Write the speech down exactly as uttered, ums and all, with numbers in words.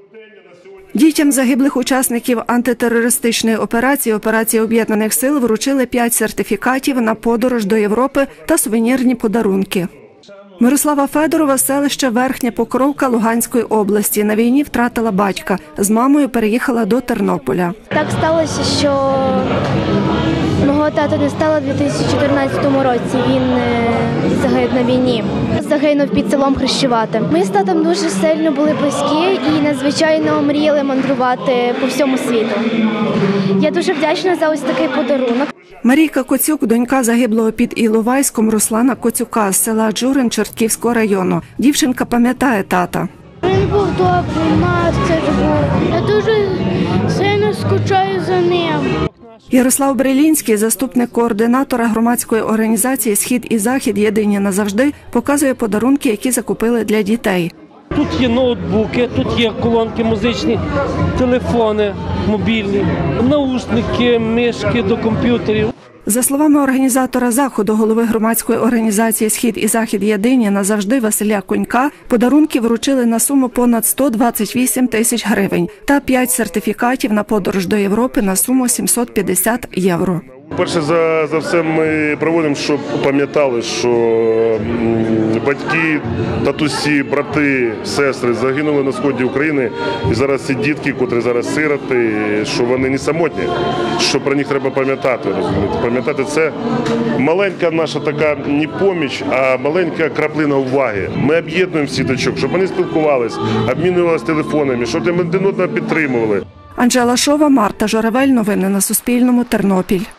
Дітям загиблих учасників антитерористичної операції операції Об'єднаних сил вручили п'ять сертифікатів на подорож до Європи та сувенірні подарунки. Мирослава Федорова з селища Верхня Покровка Луганської області. На війні втратила батька. З мамою переїхала до Тернополя. Так сталося, що мого тата не стало у дві тисячі чотирнадцятому році. Він загинув на війні. Загинув під селом Хрещувати. Ми з татом дуже сильно були близькі і надзвичайно мріяли мандрувати по всьому світу. Я дуже вдячна за ось такий подарунок. Марійка Коцюк – донька загиблого під Іловайськом Руслана Коцюка з села Джурин Чортківського району. Дівчинка пам'ятає тата. Він був добрий, мастер був. Я дуже сильно скучаю за ним. Ярослав Брилінський, заступник координатора громадської організації «Схід і Захід. Єдині назавжди», показує подарунки, які закупили для дітей. Тут є ноутбуки, тут є колонки музичні, телефони мобільні, наушники, мишки до комп'ютерів. За словами організатора заходу, голови громадської організації «Схід і Захід. Єдині назавжди» Василя Конька, подарунки вручили на суму понад сто двадцять вісім тисяч гривень та п'ять сертифікатів на подорож до Європи на суму сімсот п'ятдесят євро. Перше за, за все ми проводимо, щоб пам'ятали, що батьки, татусі, брати, сестри загинули на сході України. І зараз ці дітки, котрі зараз сироти, що вони не самотні, що про них треба пам'ятати. Пам'ятати це маленька наша така не поміч, а маленька краплина уваги. Ми об'єднуємо всіх дочок, щоб вони спілкувалися, обмінювалися телефонами, щоб вони один одного підтримували. Анжела Шова, Марта Журавель. Новини на Суспільному. Тернопіль.